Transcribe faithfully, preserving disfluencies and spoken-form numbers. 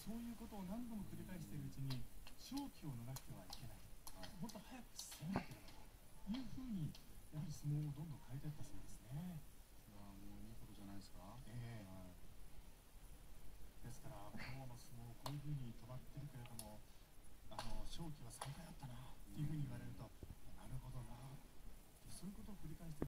そういうことを何度も繰り返しているうちに勝機を逃してはいけない、はい、もっと早く攻めなければというふうにやはり相撲をどんどん変えていったそうですね。 それはもういいことじゃないですか。 えーはい、ですから今日の相撲こういうふうに止まってるけれども、あの勝機はさんかいあったなっていうふうに言われると、なるほどな、そういうことを繰り返して